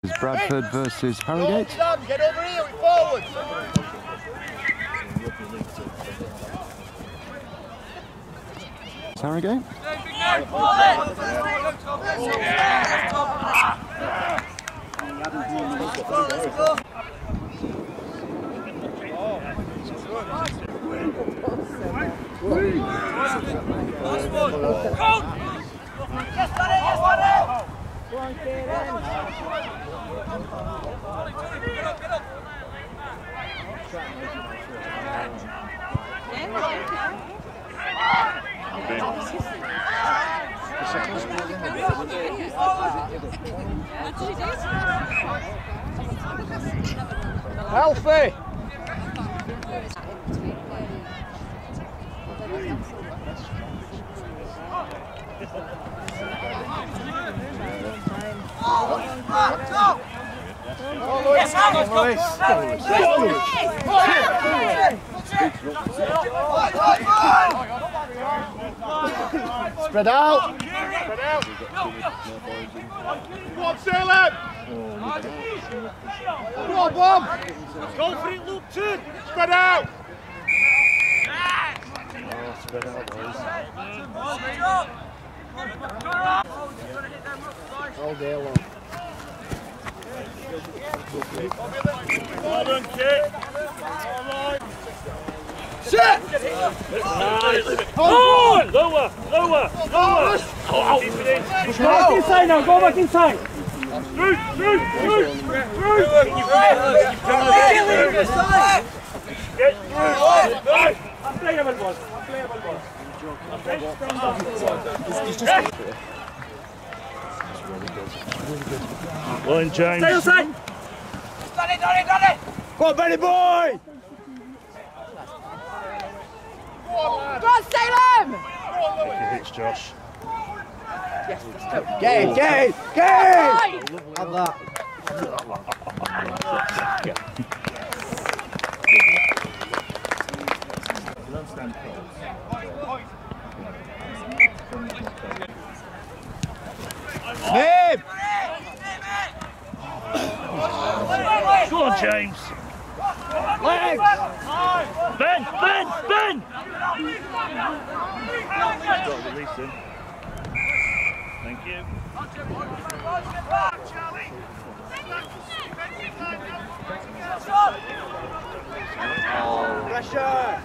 Bradford versus Harrogate. Get over here, forward. Harrogate. Healthy. Spread out. Spread out. Come on, Salem. Come on, Bob. Let's go for it, Luke. Turn. Spread out. Oh, spread out, boys. All day long. Well done, kid. Sit! Nice. On! Lower! Lower! Lower! Oh, keep it in. Go back inside now, go back inside. Through! Through! Through! Through! Get through! Nice! Unplayable ball. Unplayable ball. Well in, James. Stay outside. Done it! Go on, Benny boy! Go on, Salem! He hits Josh. Yes, let's go. Game! Have that. Nib! Go on, James. Legs! Ben! Ben! Ben! Got release him. Thank you. Pressure!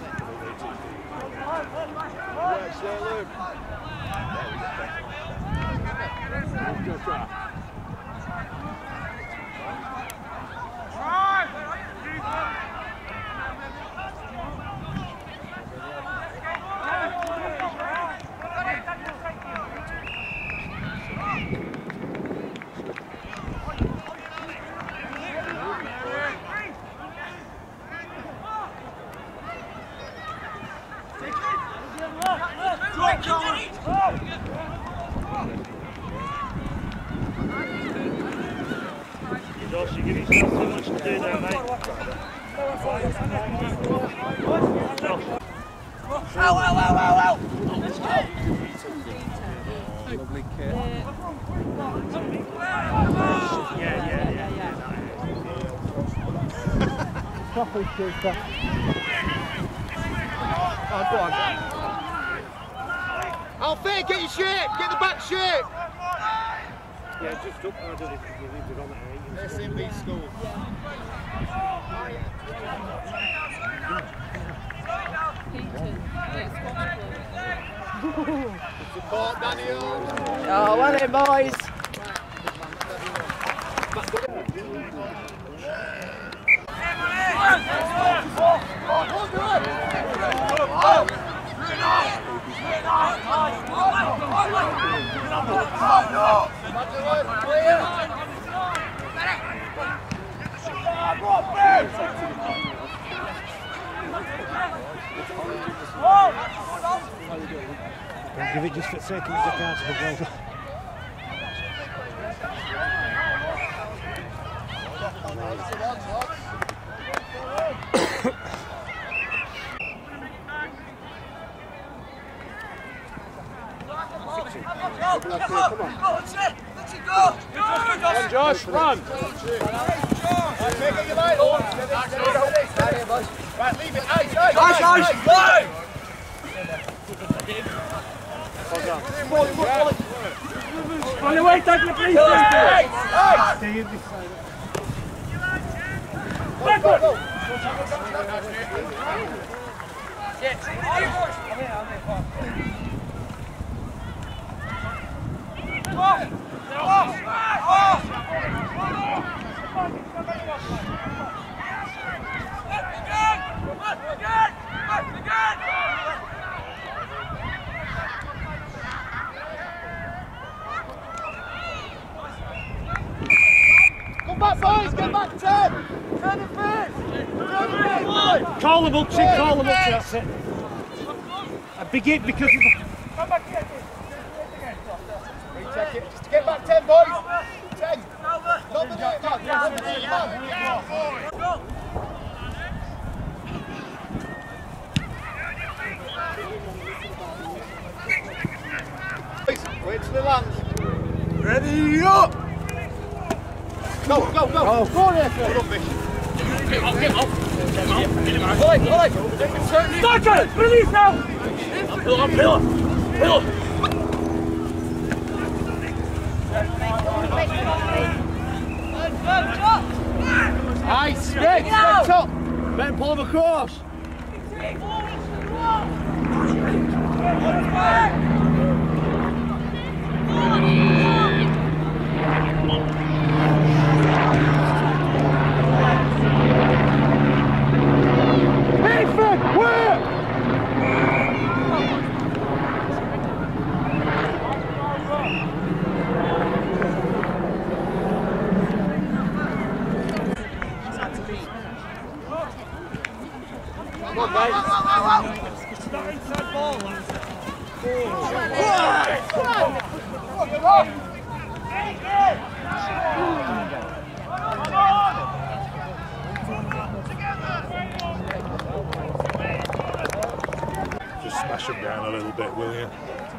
Josh, you're giving yourself too much to do there, mate. Ow! Lovely kit. Proper shooter. Oh, go on. Alfie, get your shape! Get the back shape! Yeah, just up and I did it because we leave it on at 8. SMB school. Support Daniel! Oh, well in, boys. Don't give it just for seconds, I can't see the goal. Come on. Let's it go! Josh, run. Right, leave it. On the way, tackle, please. Stay in this side. Backward. Come back, boys. Get back, 10. Turn the face. Call them up, Chick, call them up, that's it. A big hit because of the... Come back here. Recheck it. Just get back 10, boys. 10. Nominate, man. Wait till it lands. Ready up! Go! Oh, go on there, Phil. Get off. Starter, release now! Pillar. Nice, straight up. Better pull him across. Just smash them down a little bit, will you?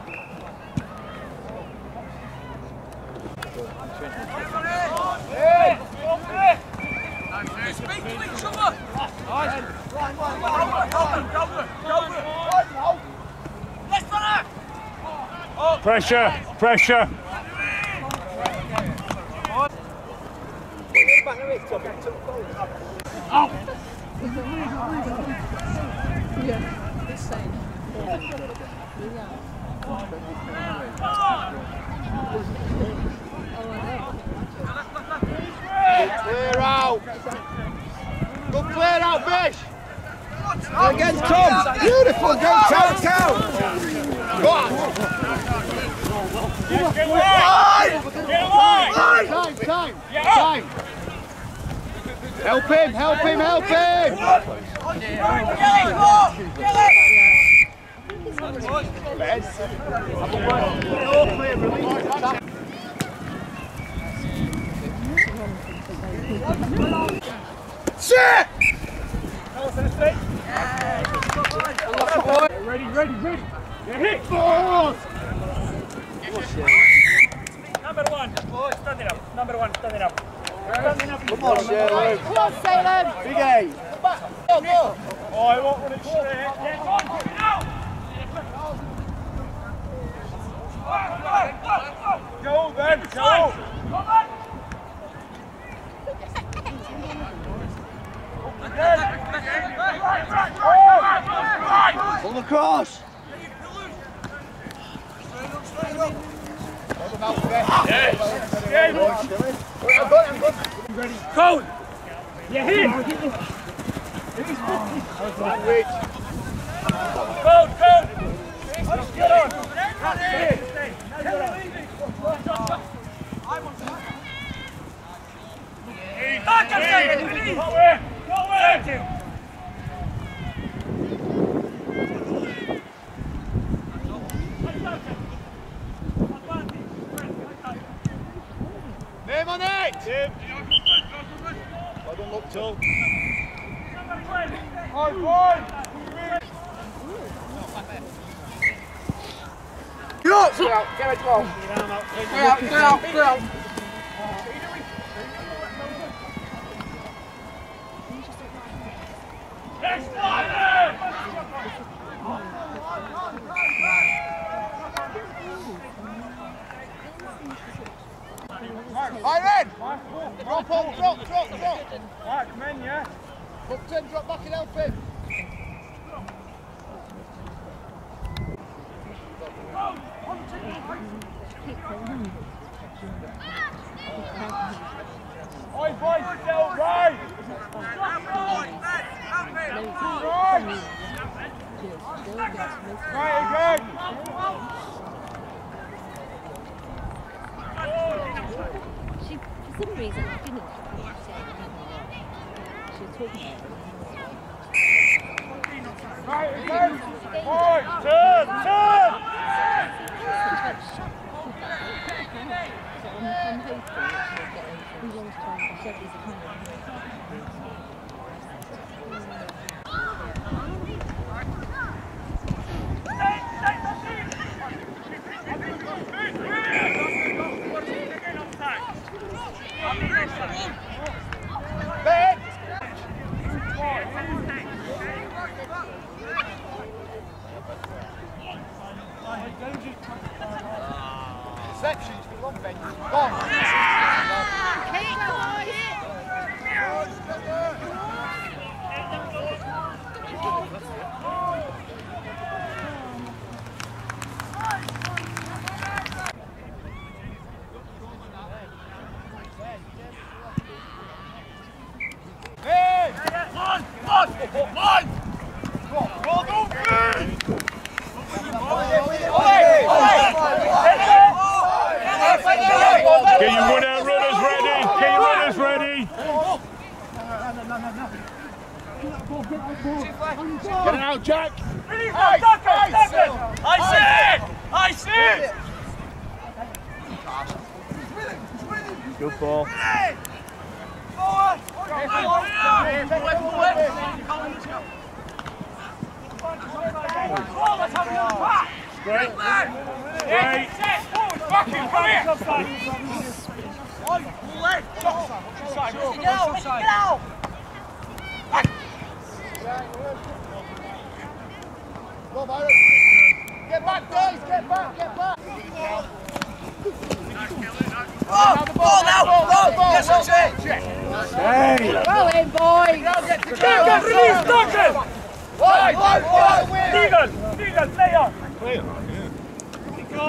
Pressure! Clear out. Good clear out, Bish. Against Tom. Beautiful. Go town. Go on. Get wide! Time. Help him. Sit! Ready. Get hit! Number one, standing up. Come on, Salem. Big A. Go. Oh, I won't run it straight. Go then, go! Pull across. I'm good. Cone! You hit! Cone! Get on! Go away! Name on it! Tim! I don't look tall. High five! Go! Get out. Drop on, drop. Right, come in, yeah. Hook 10, drop back and help him. Oi, boys, get up right. Right again. She, for some reason, I didn't say she was talking about Right again. Oi, turn. So I'm hoping that she'll get over. We want to try and shove these kind Sections for long bench. Gone. Get your run-out runners ready! Get your runners ready! Get it out, Jack! I see it! Good ball. Great. Great. Go, Byron. Get back, guys. Get back. Ball now! Yes, that's it! Go in, boys! Release, Duncan! Wide, Stephen, play on! Play on, yeah. Go,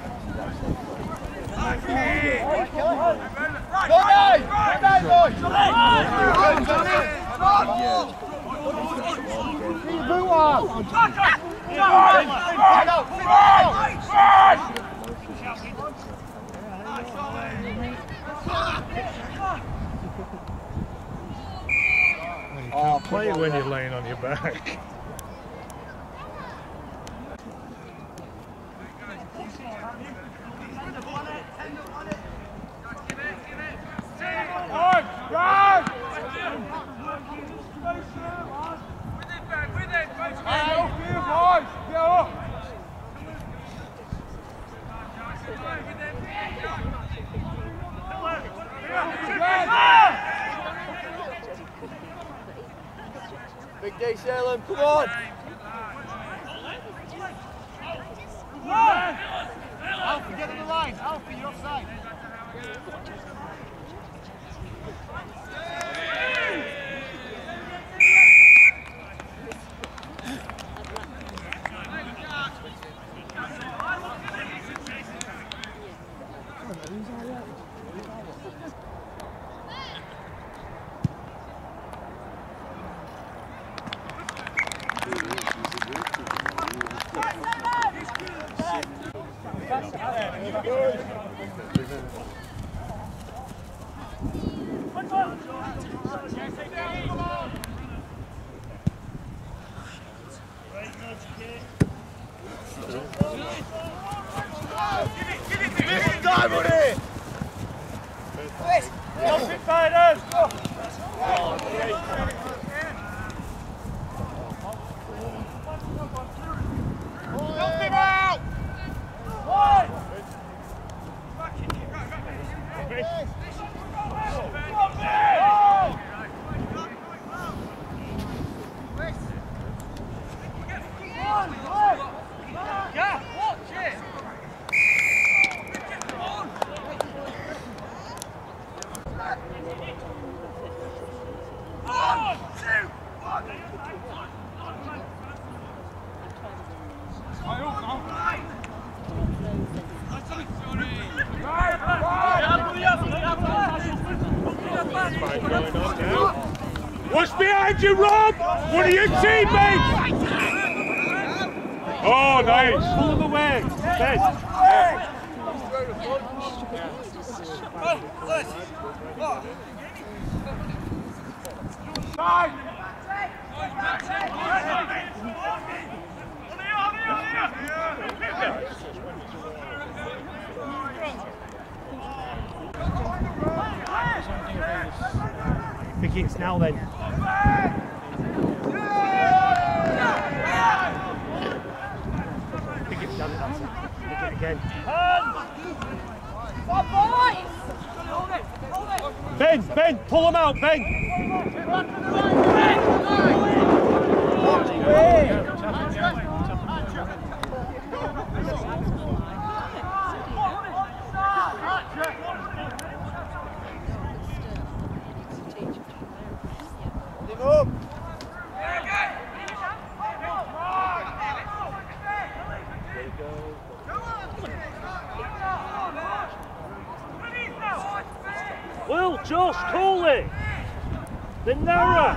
Dave! Boys! Boot on! Oh, play it when you're laying on your back. Big D, Salem, come on! Alfie, get on the line. Alfie, you're offside. What's behind you, Rob? One of your teammates! Oh, nice! Pull him away. Ben. Big hits now then. Big hits down it, that's it. Big hit again. Ben, pull him out, Ben! Will, Josh, Coley! The Nara!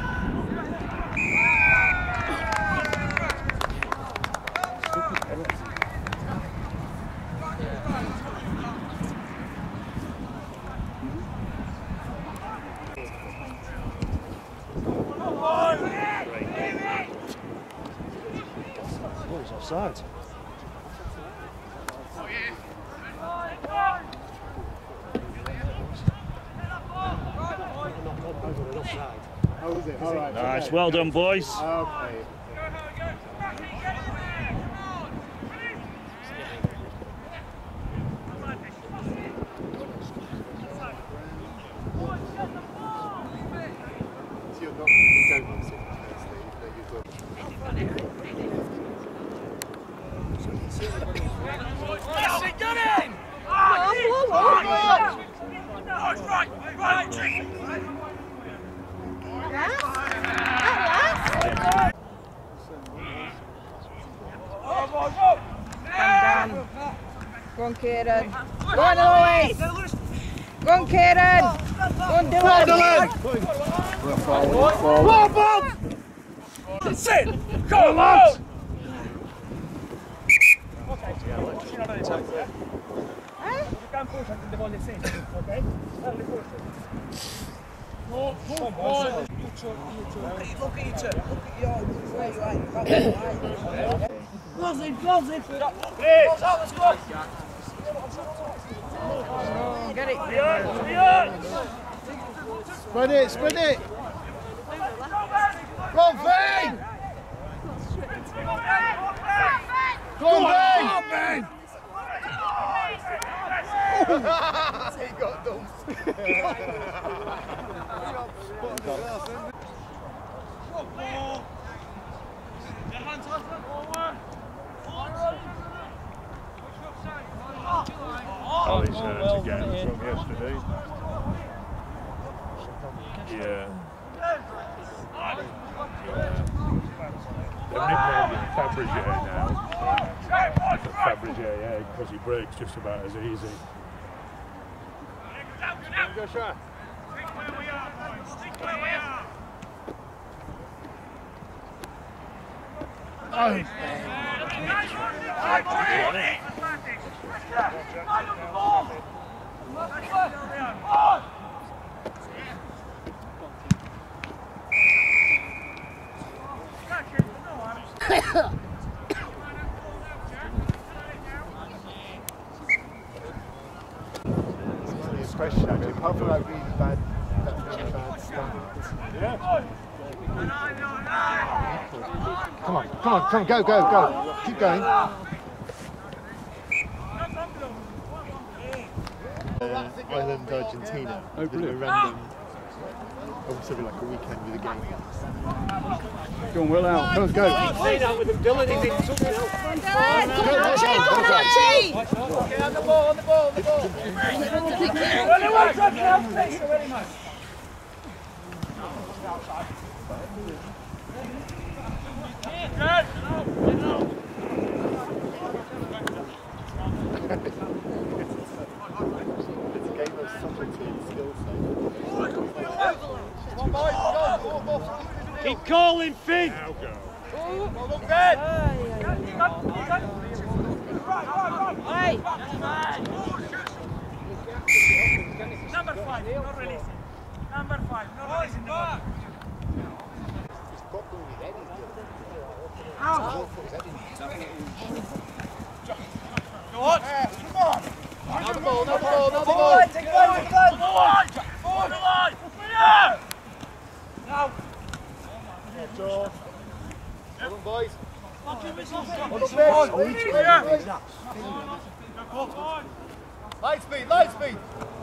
Oh, he's offside. Nice, well done, boys. Okay. Go on, Kieran. Go on, Louise. Go on, Kieran. Go on, Dylan. Forward. Bob! Sit! Go, lads! Look at your where you are. Gloves in. Let's go. Get it. Spread it. Go on, Vane! Go on, Vane! He got dumped. Ali's hurt again from yesterday. Yeah. They've nicknamed him Fabergé now. Fabergé, because he breaks just about as easy. Go, Shah. Question actually, apart from that really bad standards. Yeah. Come on, go. Keep going. Ireland, Argentina. Oh, brilliant. Random Obviously, like a weekend with a game. Go on, Will out. Come on, go. Say that with him, Dylan. He's in touch now. Okay, on the ball, on the ball, on the ball. It's a game of subtlety and skill set. Keep calling, Finn. Now go. Hey! Number 5, no release. Number 5, no release in the ball. Go on! Come on! Another ball, another ball, another ball! Take one, take one! On the line! On the line! Yeah! Now! Well done, boys. On the Light speed, light speed.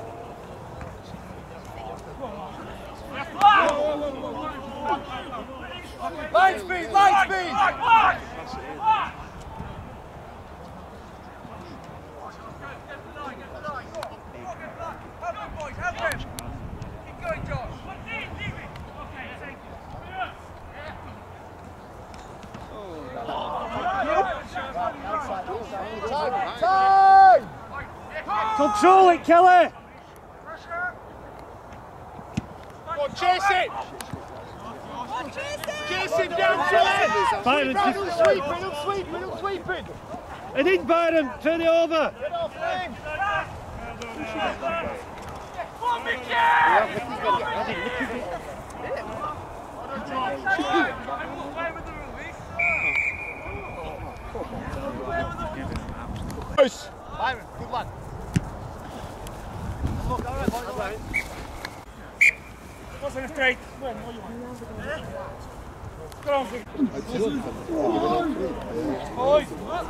Light speed, light speed. Keep going, Josh. Time! Control it, Kelly. Go on, chase it! Chase it down to it! Byron, Middle just sweep, middle sweep, middle sweeping! and in Byron, turn it over. Get off him! Byron, good lad. Wasn't straight. Go on, boys.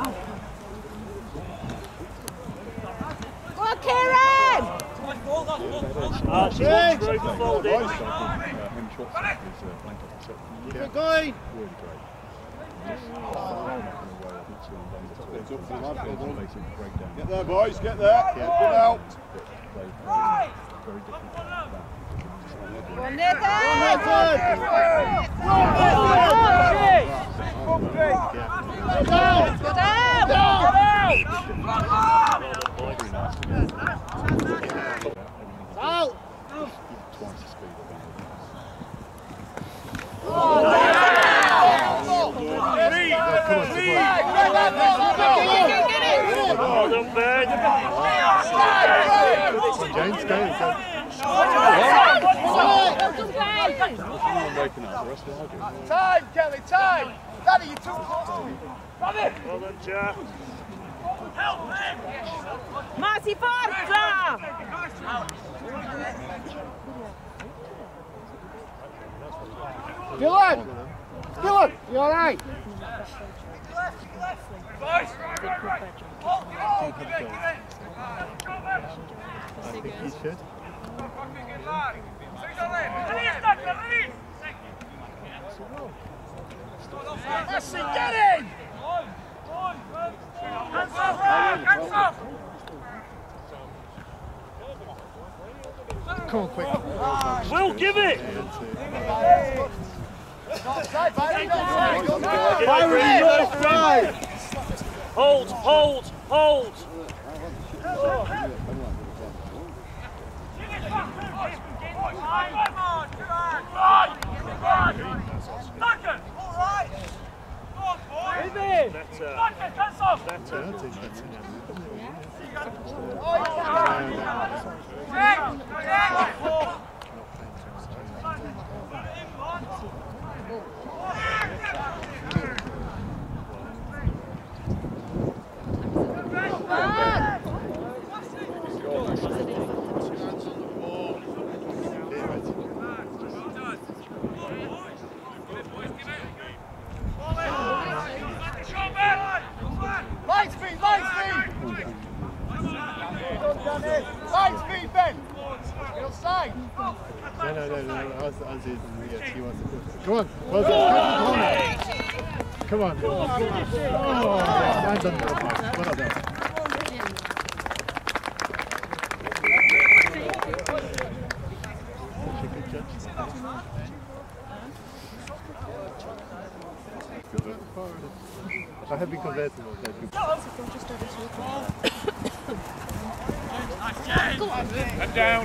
Go on, Kieran! Archie, one through the folding. Keep going! Get there, boys, get there. Get out. Go on, Nathan! Go down! Out! Well done, Ben. James, go. Time, Kelly, time! Daddy, you're too close to me. Well done, Jack. Marty, forza! Dylan! Dylan, you alright? Boys, right. Oh, give it. I think he should. Messi, get in! Hands off! Come on, quick. Will, give it. Outside, Byron, outside. Byron, Byron, Hold. Light speed, Ben! as is, yeah, she wants to push. Come on, well done. Come on. Oh, well done, well done. I have been converted on that. And down.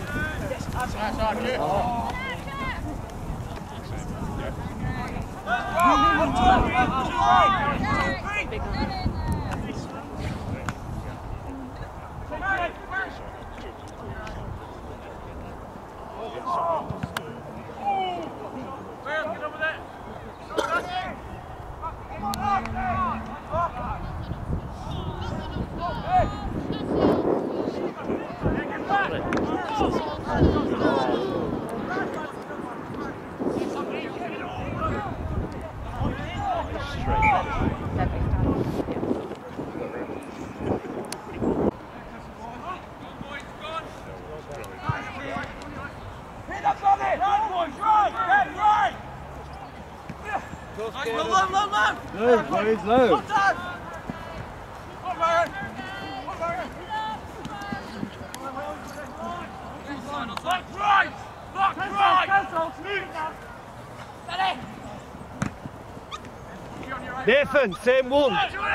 Low. Nathan, same one.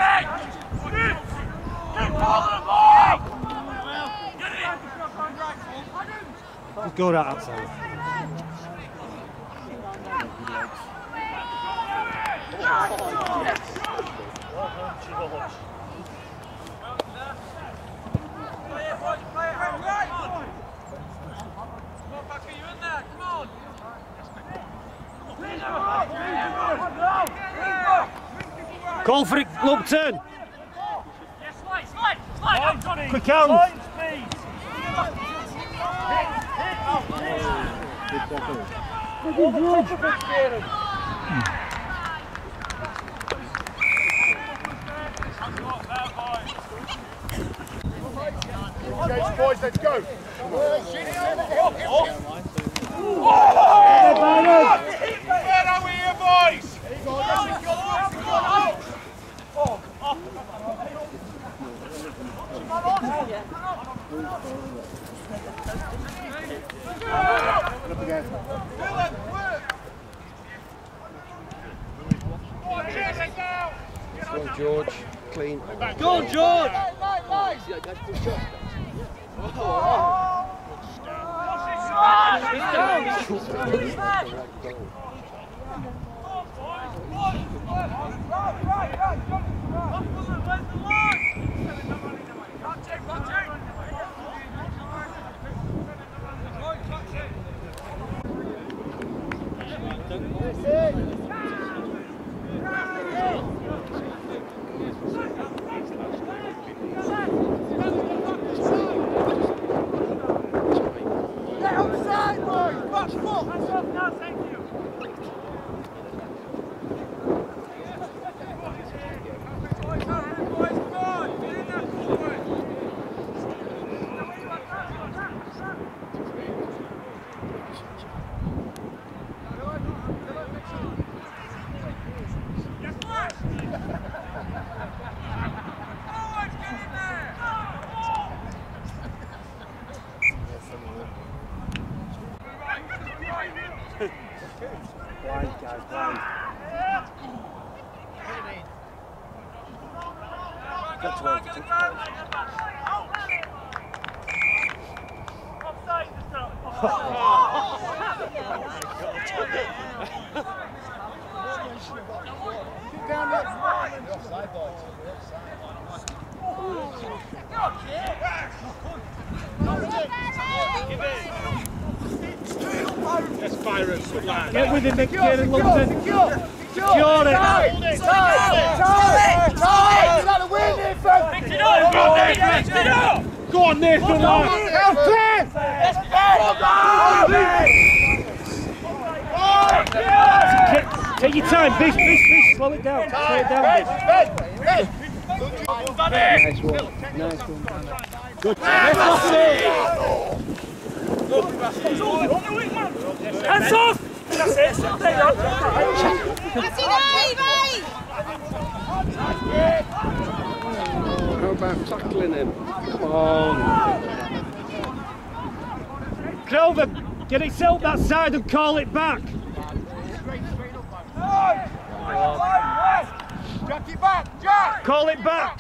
Just go right outside. Call for it, Lupton. Quick hands. Okay, boys, let's go. Where are we here, boys? Go on, George. Clean. Go on, George! Blind, guys, blind. Got to wait for it. Let's fire it. Get with him, Mick Kieran, Lupton. Secure it. Go on, Nathan. Take your time, Bish, slow it down. Slow it down, Bish. Nice one. Nice one. Good. Hands off! That's it. There you go. How about tackling him? Come on. Clover, get itself that side and call it back. Jack it back, Jack! Call it back.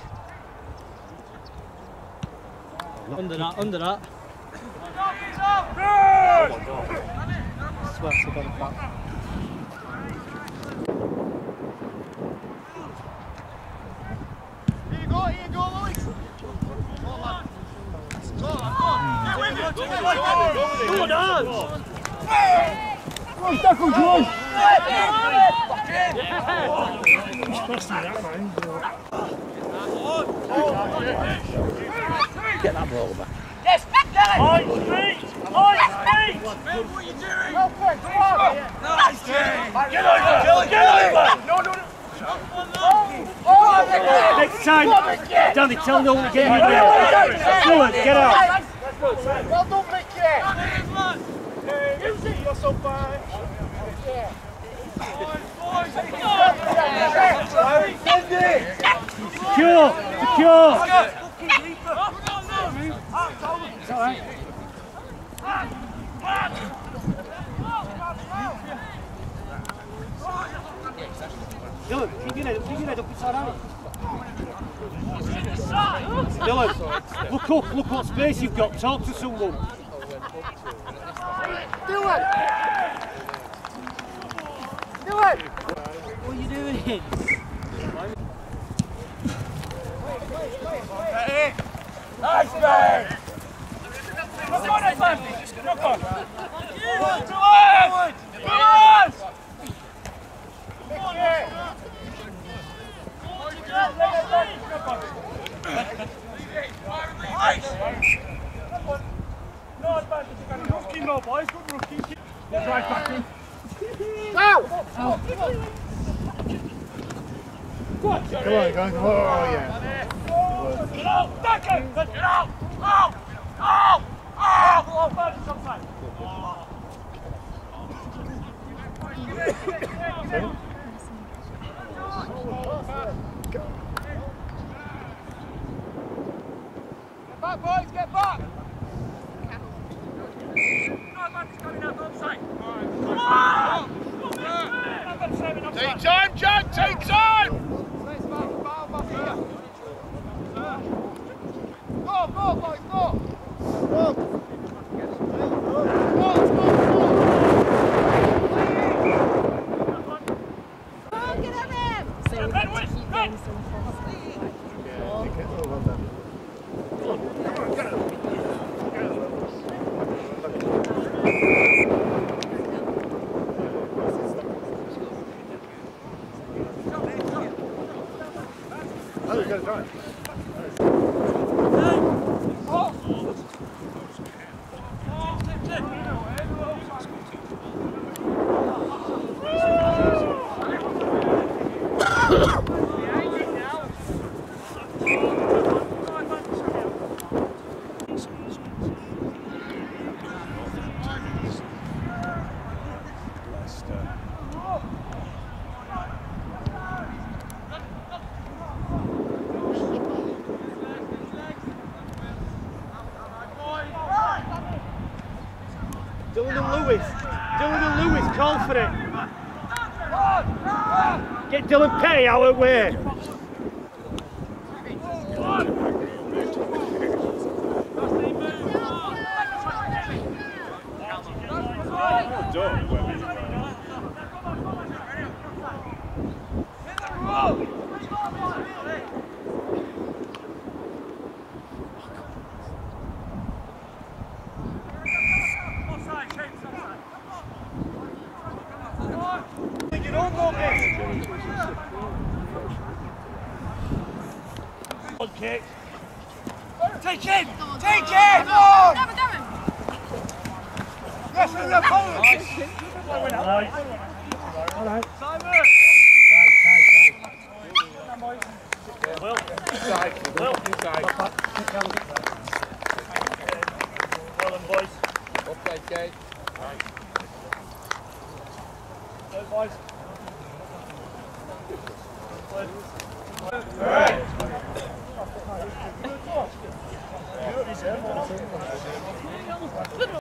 Under that, under that. Swear to God, back. Here you go, Louis! Good on! Get that ball back. High speed! High speed! What are you doing? Nice game! Get over! Get over! Next time, Danny, tell Nolan to get in there. Nolan, get out. Well done, Mickey! Use it, you're so fine! Secure, secure. It's all right. Dylan, keep your head up, it's all right. Dylan, look what space you've got, talk to someone. Dylan! What are you doing? Nice, man! Come on, Evan! Come on! Rookie, no boys, good rookie. Get right back in. Come on, go on. Oh, yeah. Get out! Back in! Get out! Out! Out! Out! Oh, bad sometimes. Get back, boys, get back! Take time, Jack, take time! Go, boys, go! Dylan and Lewis, call for it. Get Dylan Perry out of the way. Kick. Take him! Take him! On! Yes, in the post! All right. Well, Inside. well done, boys. boys.